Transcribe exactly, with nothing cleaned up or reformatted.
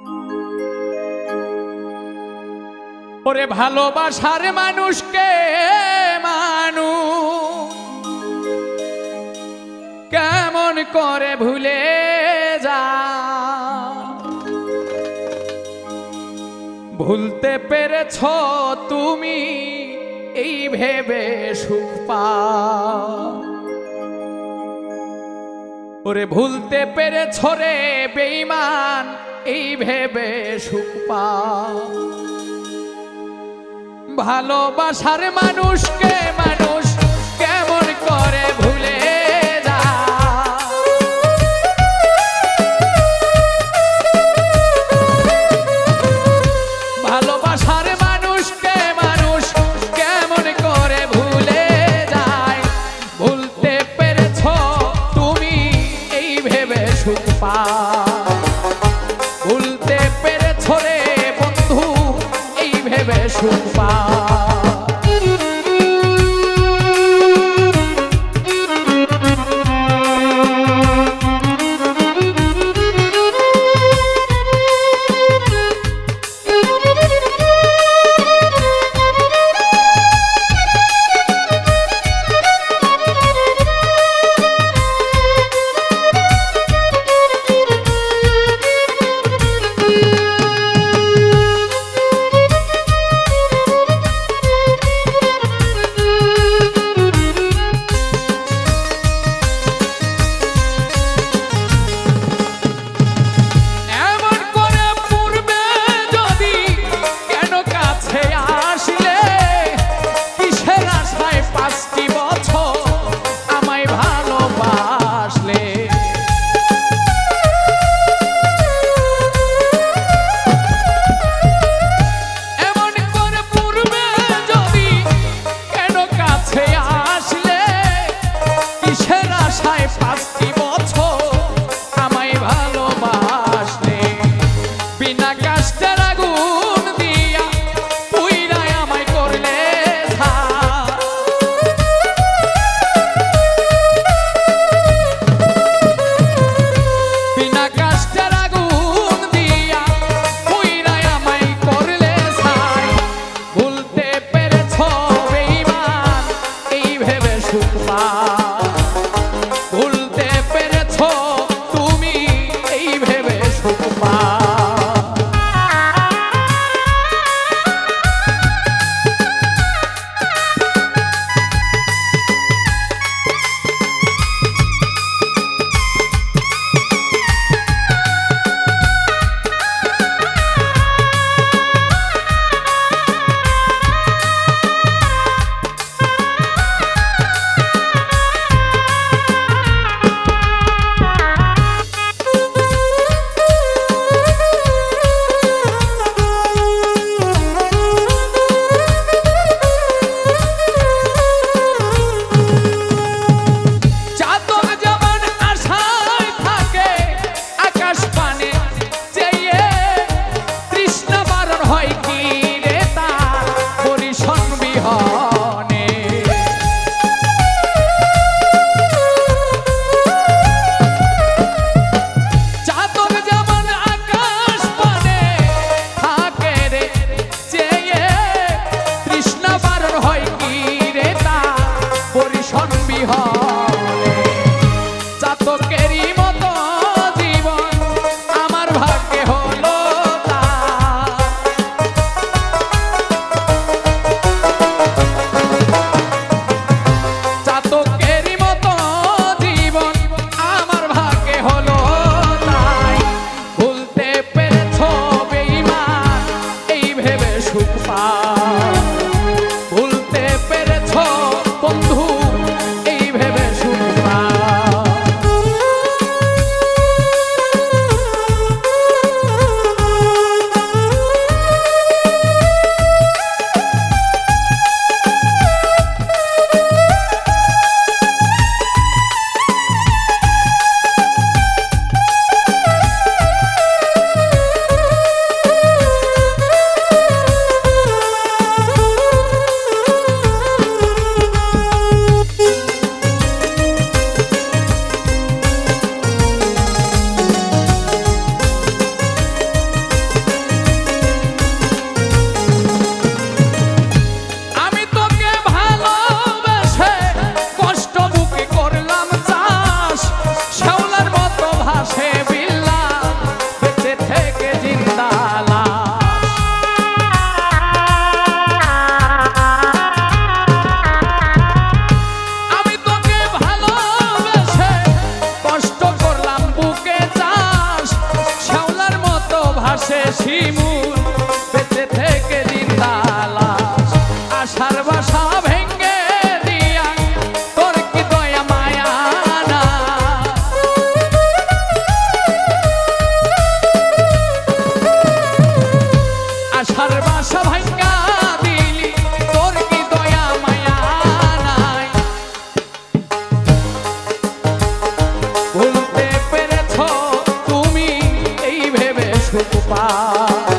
ওরে ভালোবাসার মানুষকে মানুষ কেমন করে ভুলে যা, ভুলতে পেরেছ তুমি এই ভেবে সুখ পাও। ওরে ভুলতে পেরেছ রে বেঈমান এই ভেবে সুখ পাও। ভালোবাসার মানুষকে মানুষ কেমন করে ভুলে যা, ভালোবাসার মানুষকে মানুষ কেমন করে ভুলে যায়। ভুলতে পেরেছ তুমি এই ভেবে সুখ পাও। ভুলতে পেরেছ রে বন্ধু এই ভেবে সুখ পাও। হাসে শিমুল বেঁচে থেকে জিন্দালাস আশার বাসা ভেঙ্গে দিয়া তোর কি দয়া মায়া না আশার বাসা ভাঙ্গা দিলি তোর কি দয়া মায়া নাই ভুলতে পেরেছ তুমি এই ভেবে সুখ পা